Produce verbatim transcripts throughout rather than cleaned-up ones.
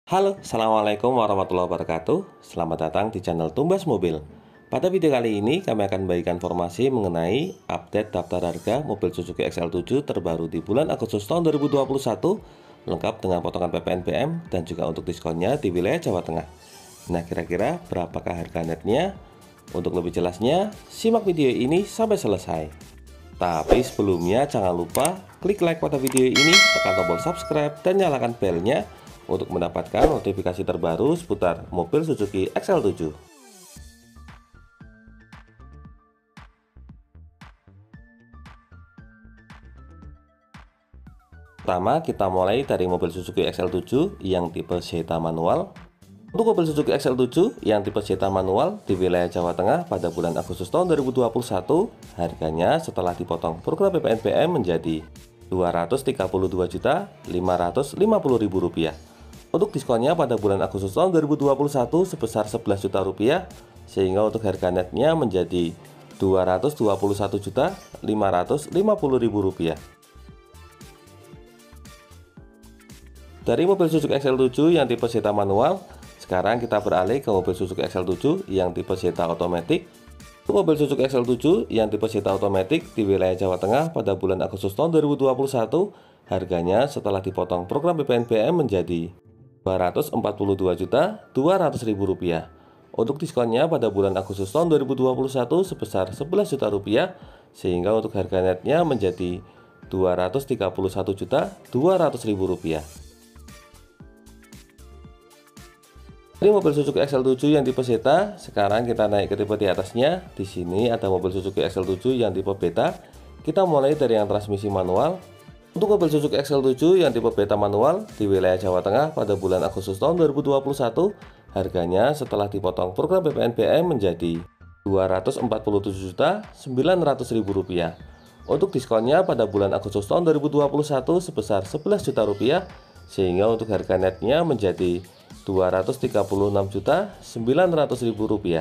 Halo, Assalamualaikum warahmatullahi wabarakatuh. Selamat datang di channel Tumbas Mobil. Pada video kali ini kami akan membagikan informasi mengenai update daftar harga mobil Suzuki X L tujuh terbaru di bulan Agustus tahun dua ribu dua puluh satu, lengkap dengan potongan P P N B M dan juga untuk diskonnya di wilayah Jawa Tengah. Nah, kira-kira berapakah harga netnya? Untuk lebih jelasnya, simak video ini sampai selesai. Tapi sebelumnya jangan lupa klik like pada video ini, tekan tombol subscribe dan nyalakan belnya untuk mendapatkan notifikasi terbaru seputar mobil Suzuki X L tujuh. Pertama, kita mulai dari mobil Suzuki X L tujuh yang tipe Zeta manual. Untuk mobil Suzuki X L tujuh yang tipe Zeta manual di wilayah Jawa Tengah pada bulan Agustus tahun dua ribu dua puluh satu, harganya setelah dipotong program P P N B M menjadi dua ratus tiga puluh dua juta lima ratus lima puluh ribu rupiah. Untuk diskonnya pada bulan Agustus tahun dua ribu dua puluh satu sebesar sebelas juta rupiah, sehingga untuk harga netnya menjadi dua ratus dua puluh satu juta lima ratus lima puluh ribu rupiah. Dari mobil Suzuki X L tujuh yang tipe Zeta manual, sekarang kita beralih ke mobil Suzuki X L tujuh yang tipe Zeta automatic. Untuk mobil Suzuki X L tujuh yang tipe Zeta automatic di wilayah Jawa Tengah pada bulan Agustus tahun dua ribu dua puluh satu, harganya setelah dipotong program P P N B M menjadi dua ratus empat puluh dua juta dua ratus ribu rupiah. Untuk diskonnya pada bulan Agustus tahun dua ribu dua puluh satu sebesar sebelas juta rupiah, sehingga untuk harga netnya menjadi dua ratus tiga puluh satu juta dua ratus ribu rupiah. Dari mobil Suzuki X L tujuh yang tipe Zeta, sekarang kita naik ke tipe di atasnya. Di sini ada mobil Suzuki X L tujuh yang tipe Beta. Kita mulai dari yang transmisi manual. Untuk mobil Suzuki X L tujuh yang tipe Beta manual di wilayah Jawa Tengah pada bulan Agustus tahun dua ribu dua puluh satu, harganya setelah dipotong program P P N B M menjadi dua ratus empat puluh tujuh juta sembilan ratus ribu rupiah. Untuk diskonnya pada bulan Agustus tahun dua ribu dua puluh satu sebesar sebelas juta rupiah, sehingga untuk harga netnya menjadi dua ratus tiga puluh enam juta sembilan ratus ribu rupiah.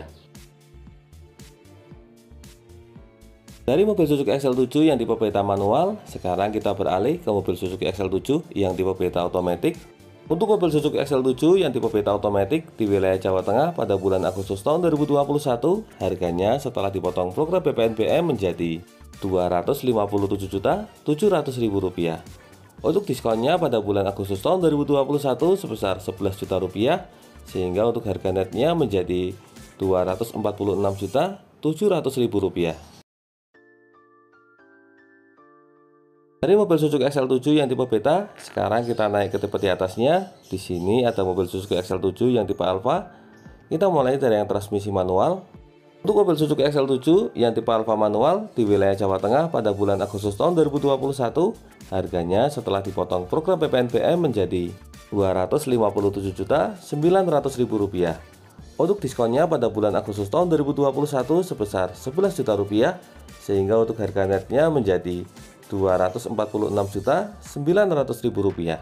Dari mobil Suzuki X L tujuh yang tipe Beta manual, sekarang kita beralih ke mobil Suzuki X L tujuh yang tipe Beta automatic. Untuk mobil Suzuki X L tujuh yang tipe Beta automatic di wilayah Jawa Tengah pada bulan Agustus tahun dua ribu dua puluh satu, harganya setelah dipotong program P P N B M menjadi dua ratus lima puluh tujuh juta tujuh ratus ribu rupiah. Untuk diskonnya pada bulan Agustus tahun dua ribu dua puluh satu sebesar sebelas juta rupiah, sehingga untuk harga netnya menjadi dua ratus empat puluh enam juta tujuh ratus ribu rupiah. Dari mobil Suzuki X L tujuh yang tipe Beta, sekarang kita naik ke tipe di atasnya. Di sini ada mobil Suzuki X L tujuh yang tipe Alfa. Kita mulai dari yang transmisi manual. Untuk mobil Suzuki X L tujuh yang tipe Alfa manual di wilayah Jawa Tengah pada bulan Agustus tahun dua ribu dua puluh satu, harganya setelah dipotong program P P N B M menjadi dua ratus lima puluh tujuh juta sembilan ratus ribu rupiah. Untuk diskonnya pada bulan Agustus tahun dua ribu dua puluh satu sebesar sebelas juta rupiah, sehingga untuk harga netnya menjadi dua ratus empat puluh enam juta sembilan ratus ribu rupiah.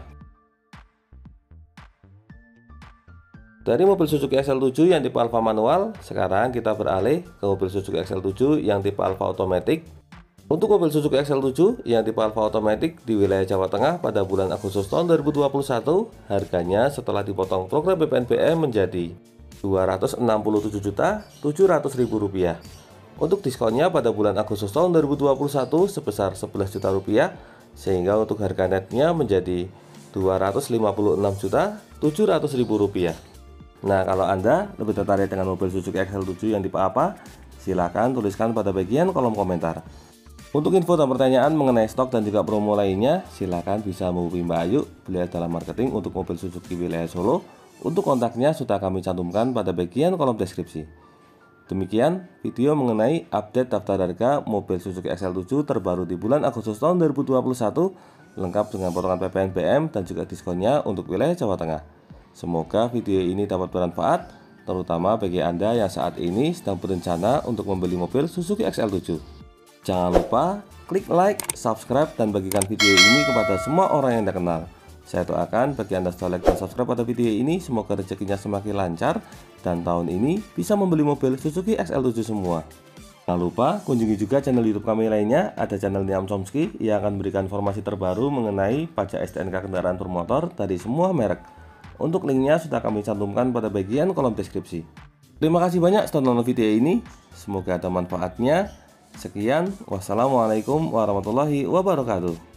Dari mobil Suzuki X L tujuh yang tipe Alfa manual, sekarang kita beralih ke mobil Suzuki X L tujuh yang tipe Alfa automatic. Untuk mobil Suzuki X L tujuh yang tipe Alfa automatic di wilayah Jawa Tengah pada bulan Agustus tahun dua ribu dua puluh satu, harganya setelah dipotong program P P N B M menjadi dua ratus enam puluh tujuh juta tujuh ratus ribu rupiah. Untuk diskonnya pada bulan Agustus tahun dua ribu dua puluh satu sebesar sebelas juta rupiah, sehingga untuk harga netnya menjadi dua ratus lima puluh enam juta tujuh ratus ribu rupiah. Nah, kalau Anda lebih tertarik dengan mobil Suzuki X L tujuh yang tipe apa, silahkan tuliskan pada bagian kolom komentar. Untuk info dan pertanyaan mengenai stok dan juga promo lainnya, silahkan bisa menghubungi Mbak Ayu, beliau dalam marketing untuk mobil Suzuki wilayah Solo. Untuk kontaknya sudah kami cantumkan pada bagian kolom deskripsi. Demikian video mengenai update daftar harga mobil Suzuki X L tujuh terbaru di bulan Agustus tahun dua ribu dua puluh satu, lengkap dengan potongan P P N B M dan juga diskonnya untuk wilayah Jawa Tengah. Semoga video ini dapat bermanfaat, terutama bagi Anda yang saat ini sedang berencana untuk membeli mobil Suzuki X L tujuh. Jangan lupa klik like, subscribe, dan bagikan video ini kepada semua orang yang Anda kenal. Saya doakan bagi Anda setelah like dan subscribe pada video ini, semoga rezekinya semakin lancar dan tahun ini bisa membeli mobil Suzuki X L tujuh semua. Jangan lupa kunjungi juga channel YouTube kami lainnya, ada channel Niam Chomsky yang akan memberikan informasi terbaru mengenai pajak S T N K kendaraan bermotor dari semua merek. Untuk linknya sudah kami cantumkan pada bagian kolom deskripsi. Terima kasih banyak sudah nonton video ini. Semoga ada manfaatnya. Sekian, wassalamualaikum warahmatullahi wabarakatuh.